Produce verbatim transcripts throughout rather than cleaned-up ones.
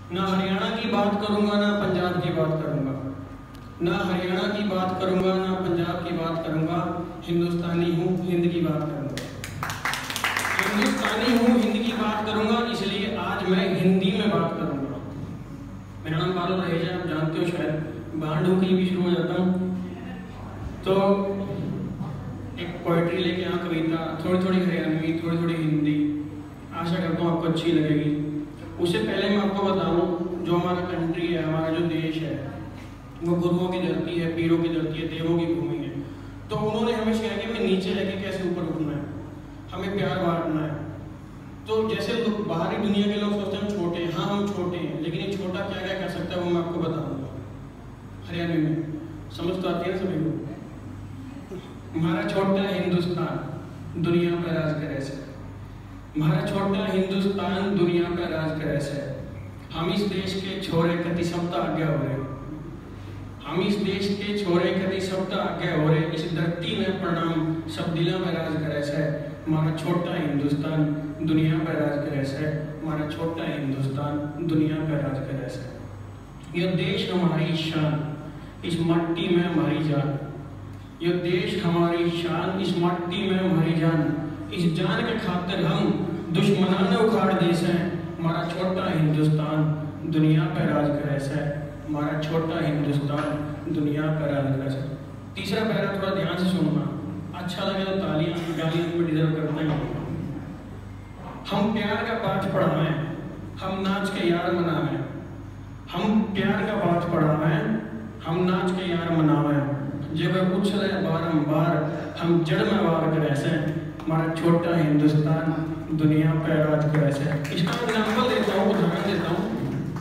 ना हरियाणा की बात करूंगा ना पंजाब की बात करूंगा, ना हरियाणा की बात करूंगा ना पंजाब की बात करूंगा, हिंदुस्तानी हूँ हिंद की बात करूंगा। हिंदुस्तानी हूँ हिंद की बात करूंगा, इसलिए आज मैं हिंदी में बात करूंगा। मेरा नाम बालो रहेजा, आप जानते हो शायद, बांडू की भी शुरू हो जाता हूँ। तो एक पोइट्री लेके यहाँ कविता, थोड़ी थोड़ी हरियाणवी, थोड़ी थोड़ी हिंदी, आशा करता हूँ आपको अच्छी लगेगी। उससे पहले मैं आपको बताऊँ, जो हमारा कंट्री है, हमारा जो देश है, वो गुरुओं की धरती है, पीरों की धरती है, देवों की भूमि है। तो उन्होंने हमें सिखाया कि हमें नीचे रह के कैसे ऊपर उठना है, हमें प्यार बांटना है। तो जैसे लोग बाहरी दुनिया के लोग सोचते हैं हम छोटे हैं, हाँ हम छोटे हैं, लेकिन ये छोटा क्या क्या कर सकता है वो मैं आपको बताऊँगा हरियाणवी में। समझ तो आती है सभी को। हमारा छोटा हिंदुस्तान दुनिया पर राज करे से, हमारा छोटा हिंदुस्तान दुनिया पर राज करे से, हम इस देश के छोरे कति सप्ताह आगे हो रहे, हम इस देश के छोरे कति सप्ताह आगे हो रहे, इस धरती में प्रणाम सब दिला में राज करे से, हमारा छोटा हिंदुस्तान दुनिया पर राज करे से, हमारा छोटा हिंदुस्तान दुनिया पर राज करे से। यह देश हमारी शान, इस मट्टी में हमारी जान, यह देश हमारी शान, इस मट्टी में हमारी जान, इस जान के खातिर हम दुश्मनाने उखाड़ देश हैं, हमारा छोटा हिंदुस्तान दुनिया पर राज करे से, हमारा छोटा हिंदुस्तान दुनिया पर राज करे से। तीसरा पैरा थोड़ा ध्यान से सुनना, अच्छा लगे तो तालियां, गालियां में डिजर्व करते हैं। हम प्यार का पाठ पढ़ाएं, हम नाच के यार मनावें, हम प्यार का पाठ पढ़ावें, हम नाच के यार मनावें, जब उछले बारंबार हम जड़ में वार करे से, हमारा छोटा हिंदुस्तान दुनिया पर राज करे से। इसका एग्जाम्पल देता हूँ, उदाहरण देता हूँ।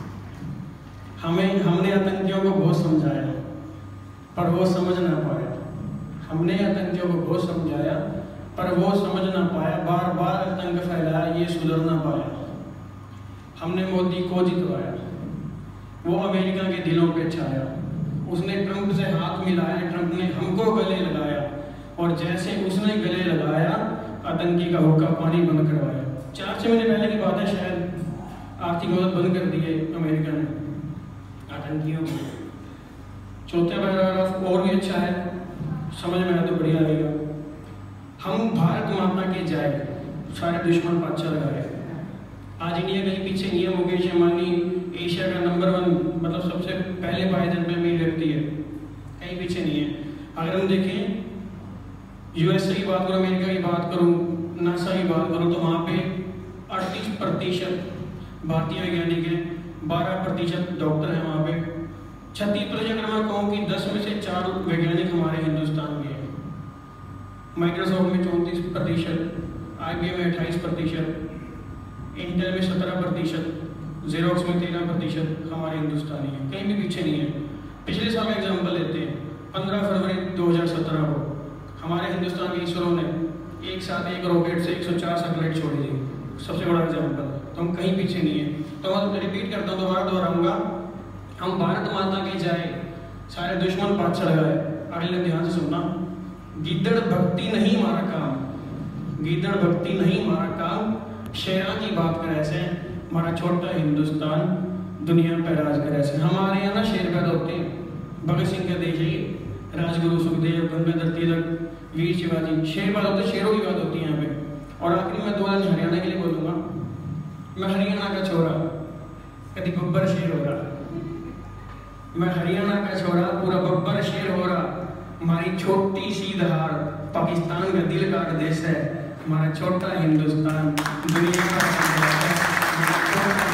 हमें हमने आतंकियों को बहुत समझाया पर वो समझ ना पाया, हमने आतंकियों को बहुत समझाया पर वो समझ ना पाया, बार बार आतंक फैलाया, ये सुधर ना पाया। हमने मोदी को जितवाया, वो अमेरिका के दिलों पे छाया, उसने ट्रंप से हाथ मिलाया, ट्रंप ने हमको गले लगाया, और जैसे उसने गले लगाया आतंकी का हुक्का पानी बंद करवाया। चार छः महीने पहले की बात है, शायद आर्थिक मदद बंद कर दी है अमेरिका ने आतंकियों को। चौथे पैराग्राफ और भी अच्छा है, समझ में आया तो बढ़िया लगेगा। हम भारत माता के जाए, सारे दुश्मन पाछा लगाए। आज इंडिया कहीं पीछे नहीं है, मुकेश अंबानी एशिया का नंबर वन, मतलब सबसे पहले पाए जन पे अमीर व्यक्ति है, कहीं पीछे नहीं है। अगर हम देखें यूएसए की बात करूँ, अमेरिका की बात करूँ, नासा की बात करूँ, तो वहाँ पे अड़तीस प्रतिशत भारतीय वैज्ञानिक हैं, बारह प्रतिशत डॉक्टर हैं वहाँ पे, छत्तीस प्रतिशत अगर मैं कहूँ कि दस में से चार वैज्ञानिक हमारे हिंदुस्तान के हैं। माइक्रोसॉफ्ट में चौंतीस प्रतिशत, आई बी एम में अट्ठाईस प्रतिशत, इंटेल में सत्रह प्रतिशत, जेरोक्स में तेरह प्रतिशत हमारे हिंदुस्तानी हैं, कहीं भी पीछे नहीं है। पिछले साल का एग्जाम्पल लेते हैं, पंद्रह फरवरी दो हज़ार सत्रह को हमारे हिंदुस्तान के इसरो ने एक साथ एक रॉकेट से एक सौ चार सैटेलाइट छोड़ी थी, सबसे बड़ा एग्जाम्पल। तो हम कहीं पीछे नहीं है। तो मैं रिपीट करता हूँ, दोबारा दोहराऊंगा, हम भारत माता के जाए, सारे दुश्मन पाछा लगाए। अगले ध्यान से सुनना, गिद्दड़ भक्ति नहीं हमारा काम, गिद्दड़ भक्ति नहीं हमारा काम, शेरा की बात करे से, हमारा छोटा हिंदुस्तान दुनिया पर राज करे से। हमारे यहाँ ना शेर पैदा होते हैं, भगत सिंह का देश है, राजगुरु सुखदेव, गंगाधर तिलक, वीर शिवाजी, शेर पैदा होते, शेरों की बात होती है यहाँ पे। और आखिरी में दो लाइन हरियाणा के लिए बोलूँगा, मैं हरियाणा का छोरा कभी बब्बर शेर हो रहा, मैं हरियाणा का छोरा पूरा बब्बर शेर हो रहा, हमारी छोटी सी धार पाकिस्तान का दिल का देश है, हमारा छोटा हिंदुस्तान दुनिया का